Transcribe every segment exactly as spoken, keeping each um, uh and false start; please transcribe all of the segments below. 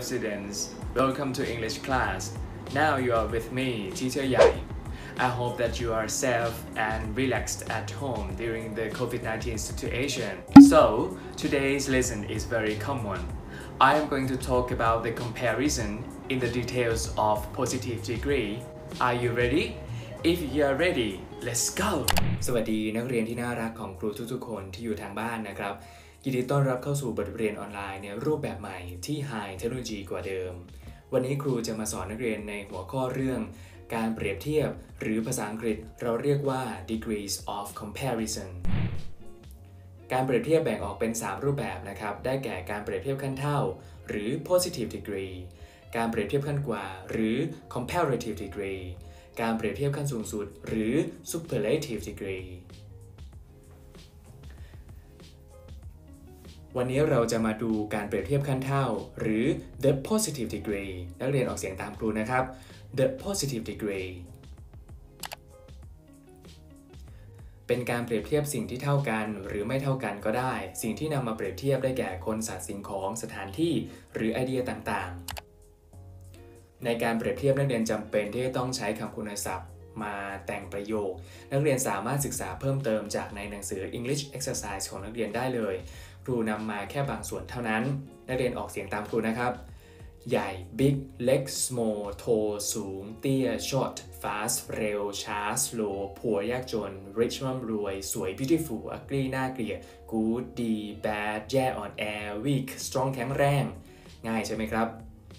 students, welcome to English class. Now you are with me, Teacher Yai. I hope that you are safe and relaxed at home during the COVID nineteen situation. So, today's lesson is very common. I am going to talk about the comparison in the details of positive degree. Are you ready? If you are ready, let's go! สวัสดีนักเรียนที่น่ารักของครูทุกๆคนที่อยู่ทางบ้านนะครับยินดีต้อนรับเข้าสู่บทเรียนออนไลน์ในรูปแบบใหม่ที่ High Technology กว่าเดิมวันนี้ครูจะมาสอนนักเรียนในหัวข้อเรื่องการเปรียบเทียบหรือภาษาอังกฤษเราเรียกว่า degrees of comparison การเปรียบเทียบแบ่งออกเป็นสามรูปแบบนะครับได้แก่การเปรียบเทียบขั้นเท่าหรือ positive degree การเปรียบเทียบขั้นกว่าหรือ comparative degree การเปรียบเทียบขั้นสูงสุดหรือ superlative degree วันนี้เราจะมาดูการเปรียบเทียบขั้นเท่าหรือ the positive degree นักเรียนออกเสียงตามครูนะครับ the positive degree เป็นการเปรียบเทียบสิ่งที่เท่ากันหรือไม่เท่ากันก็ได้สิ่งที่นำมาเปรียบเทียบได้แก่คนสัตว์สิ่งของสถานที่หรือไอเดียต่างๆในการเปรียบเทียบนักเรียนจำเป็นที่จะต้องใช้คำคุณศัพท์มาแต่งประโยคนักเรียนสามารถศึกษาเพิ่มเติมจากในหนังสือ English Exercise ของนักเรียนได้เลยครูนำมาแค่บางส่วนเท่านั้นนักเรียนออกเสียงตามครูนะครับใหญ่ big เล็ก small โทสูงเตี้ย short fast เร็วช้า slow ผัวยากจน rich ร่ำรวยสวย beautiful ugly น่าเกลียด good ดี bad แย่อ่อนแอ weak strong แข็งแรงง่ายใช่ไหมครับ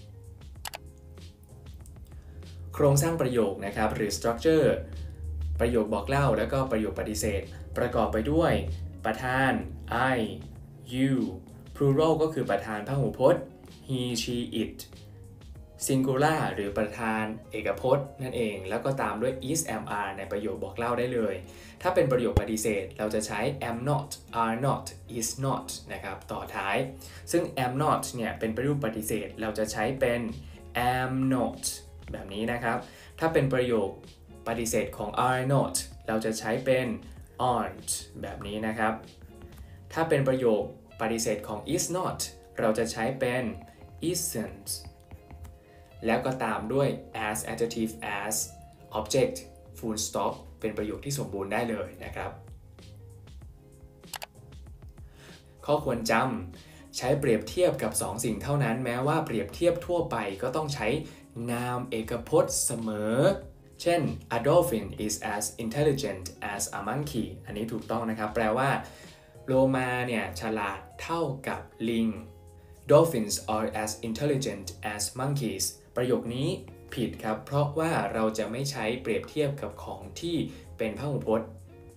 โครงสร้างประโยคนะครับหรือ structure ประโยคบอกเล่าแล้วก็ประโยคปฏิเสธประกอบไปด้วยประธาน I you plural ก็คือประธานพหูพจน์ he she it singular หรือประธานเอกพจน์นั่นเองแล้วก็ตามด้วย is am are ในประโยคบอกเล่าได้เลยถ้าเป็นประโยคปฏิเสธเราจะใช้ am not are not is not นะครับต่อท้ายซึ่ง am not เนี่ยเป็นประโยคปฏิเสธเราจะใช้เป็น am notแบบนี้นะครับถ้าเป็นประโยคปฏิเสธของ are not เราจะใช้เป็น aren't แบบนี้นะครับถ้าเป็นประโยคปฏิเสธของ is not เราจะใช้เป็น isn't แล้วก็ตามด้วย as adjective as object full stop เป็นประโยคที่สมบูรณ์ได้เลยนะครับข้อควรจำใช้เปรียบเทียบกับสองสิ่งเท่านั้นแม้ว่าเปรียบเทียบทั่วไปก็ต้องใช้นามเอกพจน์เสมอเช่น a dolphin is as intelligent as a monkey อันนี้ถูกต้องนะครับแปลว่าโลมาเนี่ยฉลาดเท่ากับลิง Dolphins are as intelligent as monkeys ประโยคนี้ผิดครับเพราะว่าเราจะไม่ใช้เปรียบเทียบกับของที่เป็นพหูพจน์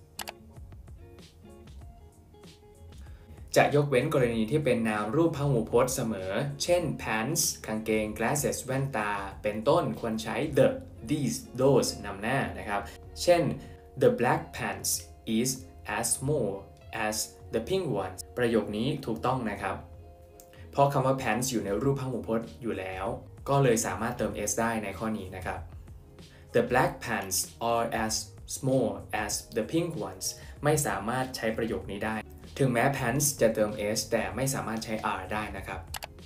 จะยกเว้นกรณีที่เป็นนามรูปพหูพจน์เสมอเช่น pants กางเกง glasses แว่นตาเป็นต้นควรใช้ the these those นำหน้านะครับเช่น the black pants is as small as the pink ones ประโยคนี้ถูกต้องนะครับเพราะคำว่า pants อยู่ในรูปพหูพจน์อยู่แล้วก็เลยสามารถเติม s ได้ในข้อนี้นะครับ the black pants are as small as the pink ones ไม่สามารถใช้ประโยคนี้ได้ถึงแม้ pants จะเติม s แต่ไม่สามารถใช้ are ได้นะครับ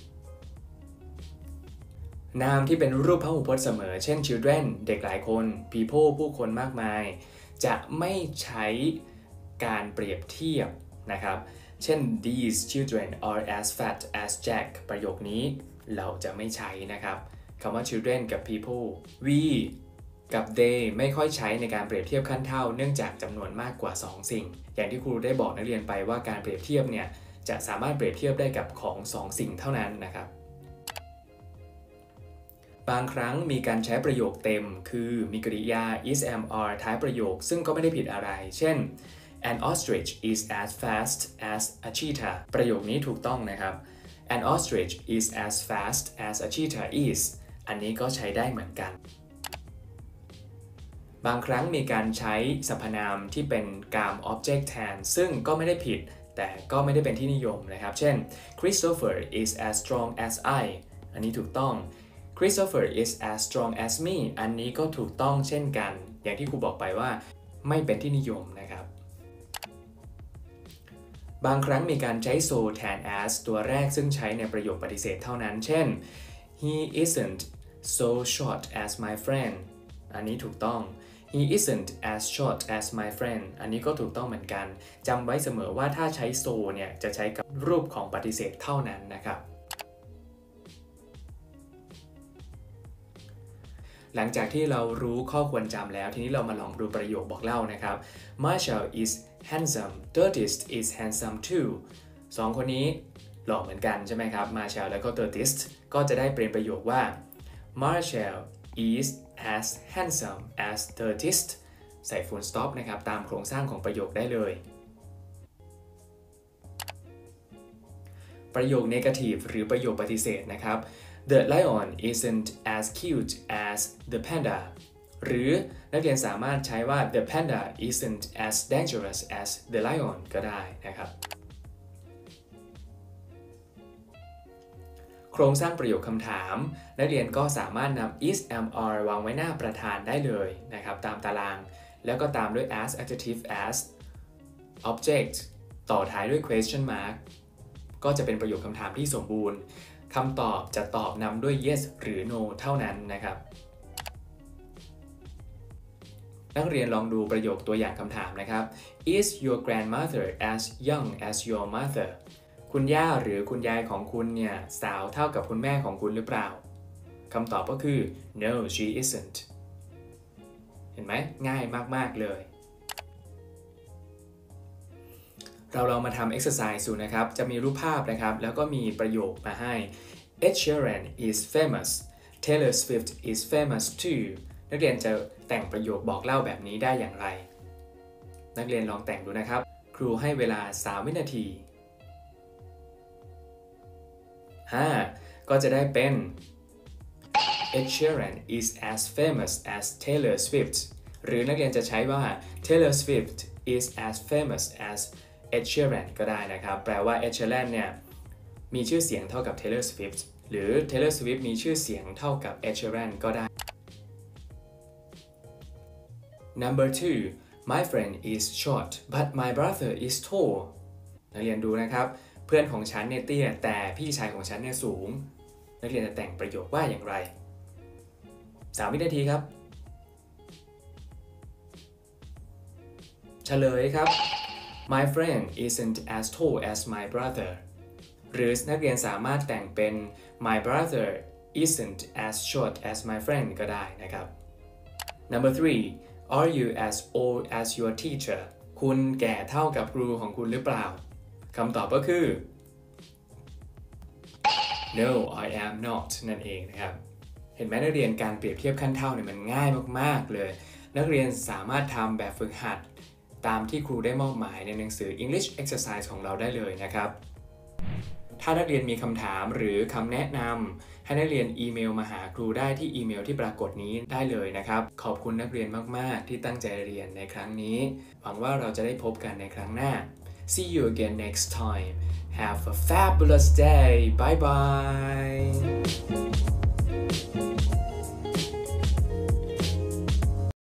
นามที่เป็นรูปพหูพจน์เสมอเช่น children เด็กหลายคน people ผู้คนมากมายจะไม่ใช้การเปรียบเทียบนะครับเช่น these children are as fat as Jack ประโยคนี้เราจะไม่ใช้นะครับคำว่า children กับ people we กับ they ไม่ค่อยใช้ในการเปรียบเทียบขั้นเท่าเนื่องจากจำนวนมากกว่าสองสิ่งอย่างที่ครูได้บอกนักเรียนไปว่าการเปรียบเทียบเนี่ยจะสามารถเปรียบเทียบได้กับของสองสิ่งเท่านั้นนะครับบางครั้งมีการใช้ประโยคเต็มคือมีกริยา is am are ท้ายประโยคซึ่งก็ไม่ได้ผิดอะไรเช่นAn ostrich is as fast as a cheetah ประโยคนี้ถูกต้องนะครับ An ostrich is as fast as a cheetah is อันนี้ก็ใช้ได้เหมือนกันบางครั้งมีการใช้สรรพนามที่เป็นกาม object แทนซึ่งก็ไม่ได้ผิดแต่ก็ไม่ได้เป็นที่นิยมนะครับเช่น Christopher is as strong as I อันนี้ถูกต้อง Christopher is as strong as me อันนี้ก็ถูกต้องเช่นกันอย่างที่ครูบอกไปว่าไม่เป็นที่นิยมนะครับบางครั้งมีการใช้ so แทน as ตัวแรกซึ่งใช้ในประโยคปฏิเสธเท่านั้นเช่น he isn't so short as my friend อันนี้ถูกต้อง he isn't as short as my friend อันนี้ก็ถูกต้องเหมือนกันจำไว้เสมอว่าถ้าใช้ so เนี่ยจะใช้กับรูปของปฏิเสธเท่านั้นนะครับหลังจากที่เรารู้ข้อควรจำแล้วทีนี้เรามาลองดูประโยคบอกเล่านะครับ Marshall is handsome Dirtist is handsome too สองคนนี้หล่อเหมือนกันใช่ไหมครับ Marshall แล้วก็ Dirtist ก็จะได้เป็นประโยคว่า Marshall is as handsome as Dirtist ใส่ full stop นะครับตามโครงสร้างของประโยคได้เลยประโยค negative หรือประโยคปฏิเสธนะครับThe lion isn't as cute as the panda หรือนักเรียนสามารถใช้ว่า the panda isn't as dangerous as the lion ก็ได้นะครับโครงสร้างประโยคคำถามนักเรียนก็สามารถนำ is am are วางไว้หน้าประธานได้เลยนะครับตามตารางแล้วก็ตามด้วย as adjective as object ต่อท้ายด้วย question mark ก็จะเป็นประโยคคำถามที่สมบูรณ์คำตอบจะตอบนำด้วย yes หรือ no เท่านั้นนะครับนักเรียนลองดูประโยคตัวอย่างคำถามนะครับ Is your grandmother as young as your mother คุณย่าหรือคุณยายของคุณเนี่ยสาวเท่ากับคุณแม่ของคุณหรือเปล่าคำตอบก็คือ no she isn't เห็นไหมง่ายมากๆเลยเราลองมาทำ exercise ดูนะครับจะมีรูปภาพนะครับแล้วก็มีประโยคมาให้ Ed Sheeran is famous Taylor Swift is famous too นักเรียนจะแต่งประโยคบอกเล่าแบบนี้ได้อย่างไรนักเรียนลองแต่งดูนะครับครูให้เวลาสามวินาทีห้าก็จะได้เป็น Ed Sheeran is as famous as Taylor Swift หรือนักเรียนจะใช้ว่า Taylor Swift is as famous as Ed Sheeran ก็ได้นะครับแปลว่า Ed Sheeran เนี่ยมีชื่อเสียงเท่ากับ Taylor Swift หรือ Taylor Swift มีชื่อเสียงเท่ากับ Ed Sheeran ก็ได้ Number two My friend is short but my brother is tall นักเรียนดูนะครับเพื่อนของฉันเนี่ยเตี้ยแต่พี่ชายของฉันเนี่ยสูงนักเรียนจะแต่งประโยคว่าอย่างไรสามวินาทีครับเฉลยครับMy friend isn't as tall as my brother หรือนักเรียนสามารถแต่งเป็น My brother isn't as short as my friend ก็ได้นะครับ Number three Are you as old as your teacher คุณแก่เท่ากับครูของคุณหรือเปล่าคำตอบก็คือ No I am not นั่นเองนะครับเห็นไหมนักเรียนการเปรียบเทียบขั้นเท่าเนี่ยมันง่ายมากๆเลยนักเรียนสามารถทำแบบฝึกหัดตามที่ครูได้มอบหมายในหนังสือ English Exercise ของเราได้เลยนะครับถ้านักเรียนมีคำถามหรือคำแนะนำให้นักเรียนอีเมลมาหาครูได้ที่อีเมลที่ปรากฏนี้ได้เลยนะครับขอบคุณนักเรียนมากๆที่ตั้งใจเรียนในครั้งนี้หวังว่าเราจะได้พบกันในครั้งหน้า See you again next time Have a fabulous day Bye bye